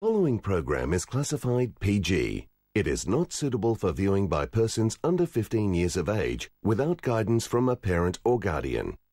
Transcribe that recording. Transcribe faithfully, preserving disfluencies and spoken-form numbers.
following program is classified P G. It is not suitable for viewing by persons under fifteen years of age without guidance from a parent or guardian.